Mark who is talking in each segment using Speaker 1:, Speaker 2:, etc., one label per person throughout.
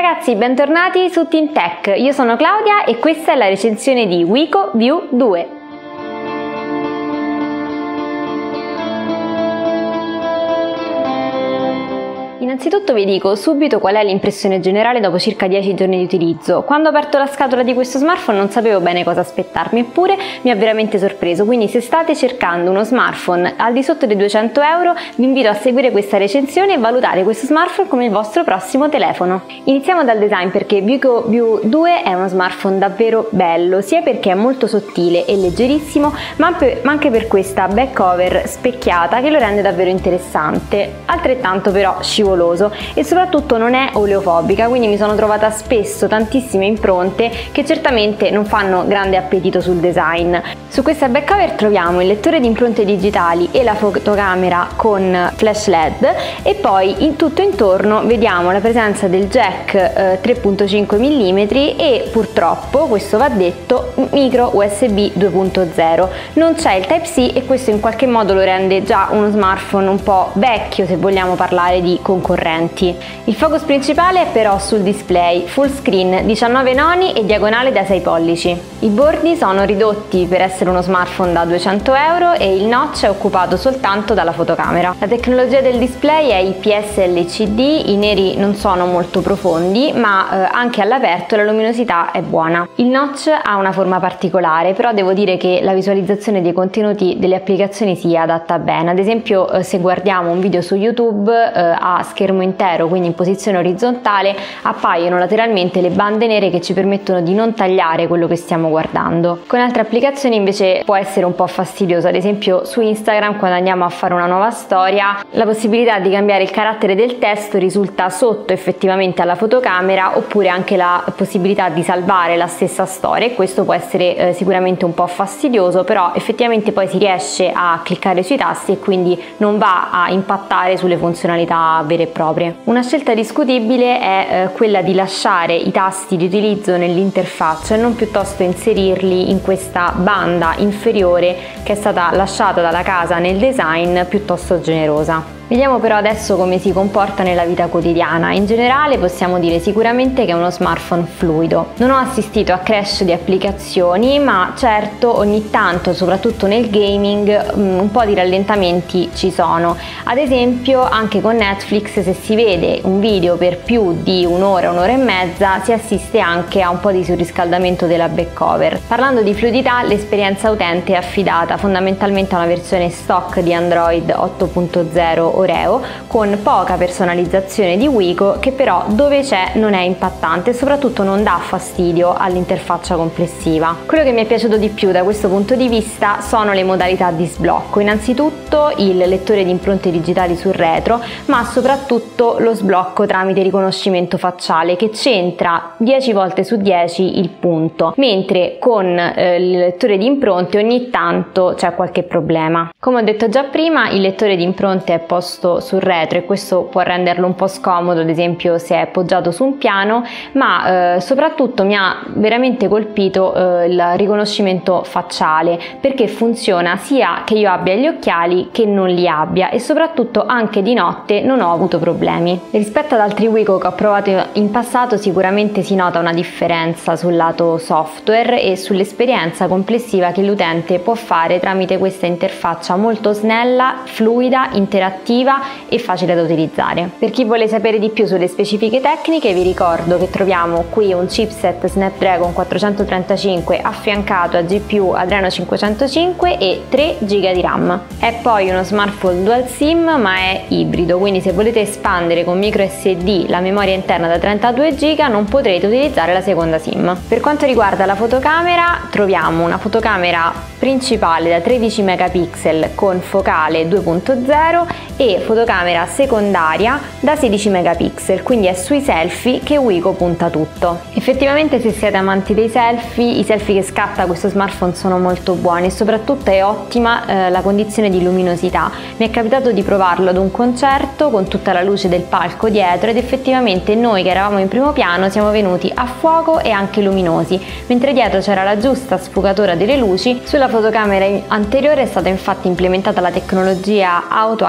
Speaker 1: ragazzi, bentornati su Team Tech, io sono Claudia e questa è la recensione di Wiko View 2. Innanzitutto vi dico subito qual è l'impressione generale dopo circa 10 giorni di utilizzo. Quando ho aperto la scatola di questo smartphone non sapevo bene cosa aspettarmi, eppure mi ha veramente sorpreso, quindi se state cercando uno smartphone al di sotto dei 200 euro vi invito a seguire questa recensione e valutare questo smartphone come il vostro prossimo telefono. Iniziamo dal design, perché Wiko View 2 è uno smartphone davvero bello, sia perché è molto sottile e leggerissimo, ma anche per questa back cover specchiata che lo rende davvero interessante, altrettanto però scivoloso, e soprattutto non è oleofobica, quindi mi sono trovata spesso tantissime impronte che certamente non fanno grande appetito sul design. Su questa back cover troviamo il lettore di impronte digitali e la fotocamera con flash LED, e poi in tutto intorno vediamo la presenza del jack 3.5 mm e purtroppo, questo va detto, micro USB 2.0. Non c'è il Type-C e questo in qualche modo lo rende già uno smartphone un po' vecchio se vogliamo parlare di concorrenti. Il focus principale è però sul display, full screen 19 noni e diagonale da 6 pollici. I bordi sono ridotti per essere uno smartphone da 200 euro e il notch è occupato soltanto dalla fotocamera. La tecnologia del display è IPS LCD, i neri non sono molto profondi, ma anche all'aperto la luminosità è buona. Il notch ha una forma particolare, però devo dire che la visualizzazione dei contenuti delle applicazioni si adatta bene. Ad esempio, se guardiamo un video su YouTube a schermo intero, quindi in posizione orizzontale, appaiono lateralmente le bande nere che ci permettono di non tagliare quello che stiamo guardando. Con altre applicazioni invece può essere un po' fastidioso, ad esempio su Instagram quando andiamo a fare una nuova storia la possibilità di cambiare il carattere del testo risulta sotto effettivamente alla fotocamera, oppure anche la possibilità di salvare la stessa storia, e questo può essere sicuramente un po' fastidioso, però effettivamente poi si riesce a cliccare sui tasti e quindi non va a impattare sulle funzionalità vere e proprie. Una scelta discutibile è quella di lasciare i tasti di utilizzo nell'interfaccia e non piuttosto inserirli in questa banda inferiore che è stata lasciata dalla casa nel design piuttosto generosa. Vediamo però adesso come si comporta nella vita quotidiana. In generale possiamo dire sicuramente che è uno smartphone fluido. Non ho assistito a crash di applicazioni, ma certo ogni tanto, soprattutto nel gaming, un po' di rallentamenti ci sono. Ad esempio anche con Netflix, se si vede un video per più di un'ora e mezza, si assiste anche a un po' di surriscaldamento della back cover. Parlando di fluidità, l'esperienza utente è affidata fondamentalmente a una versione stock di Android 8.0 Oreo, con poca personalizzazione di Wiko, che però dove c'è non è impattante e soprattutto non dà fastidio all'interfaccia complessiva. Quello che mi è piaciuto di più da questo punto di vista sono le modalità di sblocco. Innanzitutto il lettore di impronte digitali sul retro, ma soprattutto lo sblocco tramite riconoscimento facciale, che centra 10 volte su 10 il punto, mentre con il lettore di impronte ogni tanto c'è qualche problema. Come ho detto già prima, il lettore di impronte è posto sul retro e questo può renderlo un po' scomodo, ad esempio se è appoggiato su un piano, ma soprattutto mi ha veramente colpito il riconoscimento facciale, perché funziona sia che io abbia gli occhiali che non li abbia, e soprattutto anche di notte non ho avuto problemi. Rispetto ad altri Wiko che ho provato in passato sicuramente si nota una differenza sul lato software e sull'esperienza complessiva che l'utente può fare tramite questa interfaccia molto snella, fluida, interattiva e facile da utilizzare. Per chi vuole sapere di più sulle specifiche tecniche vi ricordo che troviamo qui un chipset Snapdragon 435 affiancato a GPU Adreno 505 e 3 GB di RAM. È poi uno smartphone dual SIM, ma è ibrido, quindi se volete espandere con micro SD la memoria interna da 32 GB non potrete utilizzare la seconda SIM. Per quanto riguarda la fotocamera, troviamo una fotocamera principale da 13 megapixel con focale 2.0 e fotocamera secondaria da 16 megapixel, quindi è sui selfie che Wiko punta tutto. Effettivamente se siete amanti dei selfie, i selfie che scatta questo smartphone sono molto buoni e soprattutto è ottima la condizione di luminosità. Mi è capitato di provarlo ad un concerto con tutta la luce del palco dietro ed effettivamente noi che eravamo in primo piano siamo venuti a fuoco e anche luminosi, mentre dietro c'era la giusta sfugatura delle luci. Sulla fotocamera anteriore è stata infatti implementata la tecnologia Auto HDR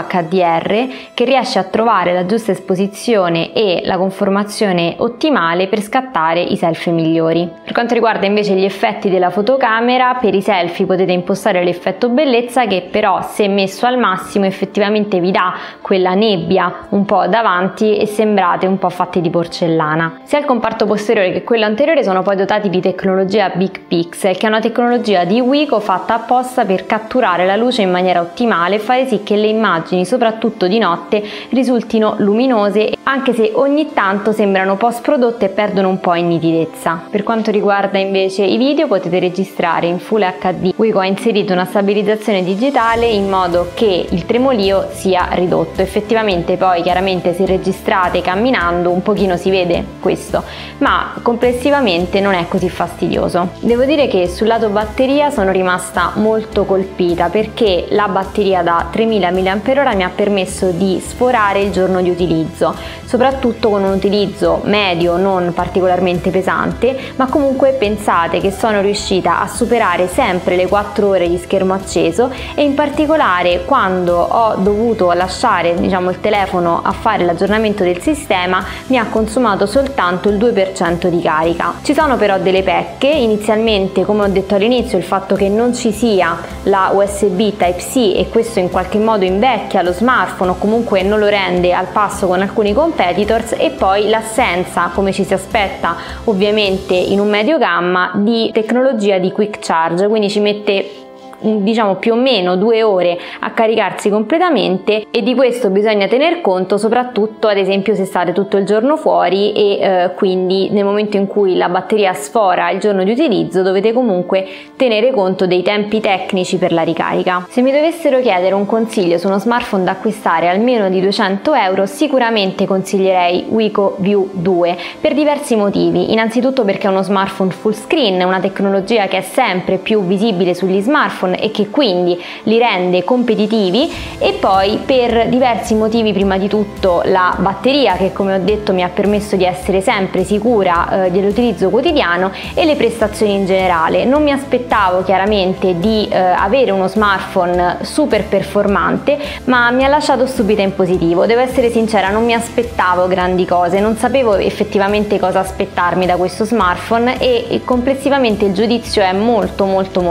Speaker 1: HDR che riesce a trovare la giusta esposizione e la conformazione ottimale per scattare i selfie migliori. Per quanto riguarda invece gli effetti della fotocamera, per i selfie potete impostare l'effetto bellezza che però, se messo al massimo, effettivamente vi dà quella nebbia un po' davanti e sembrate un po' fatti di porcellana. Sia il comparto posteriore che quello anteriore sono poi dotati di tecnologia Big Pixel, che è una tecnologia di Wiko fatta apposta per catturare la luce in maniera ottimale e fare sì che le immagini, soprattutto di notte, risultino luminose, anche se ogni tanto sembrano post prodotte e perdono un po' in nitidezza. Per quanto riguarda invece i video, potete registrare in Full HD. Wiko ha inserito una stabilizzazione digitale in modo che il tremolio sia ridotto. Effettivamente poi chiaramente se registrate camminando un pochino si vede questo, ma complessivamente non è così fastidioso. Devo dire che sul lato batteria sono rimasta molto colpita, perché la batteria da 3000 mAh mi ha permesso di sforare il giorno di utilizzo, soprattutto con un utilizzo medio, non particolarmente pesante, ma comunque pensate che sono riuscita a superare sempre le 4 ore di schermo acceso, e in particolare quando ho dovuto lasciare il telefono a fare l'aggiornamento del sistema mi ha consumato soltanto il 2% di carica. Ci sono però delle pecche. Inizialmente, come ho detto all'inizio, il fatto che non ci sia la USB Type-C, e questo in qualche modo invecchia lo smartphone o comunque non lo rende al passo con alcuni competitors, e poi l'assenza, come ci si aspetta ovviamente in un medio gamma, di tecnologia di quick charge, quindi ci mette più o meno 2 ore a caricarsi completamente, e di questo bisogna tener conto soprattutto ad esempio se state tutto il giorno fuori e quindi nel momento in cui la batteria sfora il giorno di utilizzo dovete comunque tenere conto dei tempi tecnici per la ricarica. Se mi dovessero chiedere un consiglio su uno smartphone da acquistare almeno di 200 euro, sicuramente consiglierei Wiko View 2 per diversi motivi. Innanzitutto perché è uno smartphone full screen, una tecnologia che è sempre più visibile sugli smartphone e che quindi li rende competitivi, e poi per diversi motivi. Prima di tutto la batteria, che come ho detto mi ha permesso di essere sempre sicura dell'utilizzo quotidiano, e le prestazioni in generale. Non mi aspettavo chiaramente di avere uno smartphone super performante, ma mi ha lasciato subito in positivo. Devo essere sincera, non mi aspettavo grandi cose, non sapevo effettivamente cosa aspettarmi da questo smartphone, e complessivamente il giudizio è molto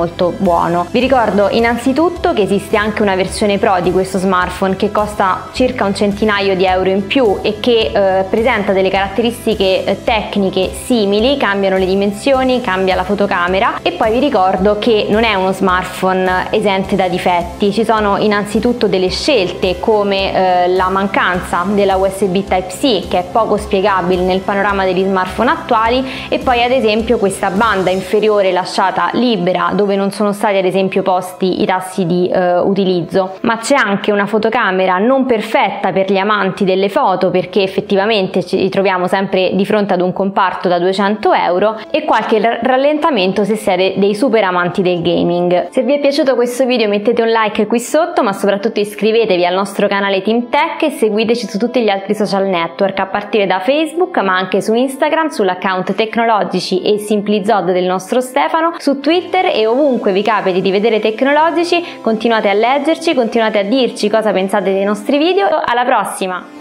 Speaker 1: buono. Vi ricordo innanzitutto che esiste anche una versione Pro di questo smartphone che costa circa un centinaio di euro in più e che presenta delle caratteristiche tecniche simili, cambiano le dimensioni, cambia la fotocamera, e poi vi ricordo che non è uno smartphone esente da difetti. Ci sono innanzitutto delle scelte come la mancanza della USB Type-C, che è poco spiegabile nel panorama degli smartphone attuali, e poi ad esempio questa banda inferiore lasciata libera dove non sono stati ad esempio posti i tassi di utilizzo. Ma c'è anche una fotocamera non perfetta per gli amanti delle foto, perché effettivamente ci ritroviamo sempre di fronte ad un comparto da 200 euro, e qualche rallentamento se siete dei super amanti del gaming. Se vi è piaciuto questo video mettete un like qui sotto, ma soprattutto iscrivetevi al nostro canale Team Tech e seguiteci su tutti gli altri social network, a partire da Facebook, ma anche su Instagram sull'account Tecnologici e Simplizod del nostro Stefano, su Twitter, e ovunque vi capiti di vedere Tecnologici continuate a leggerci, continuate a dirci cosa pensate dei nostri video. Alla prossima!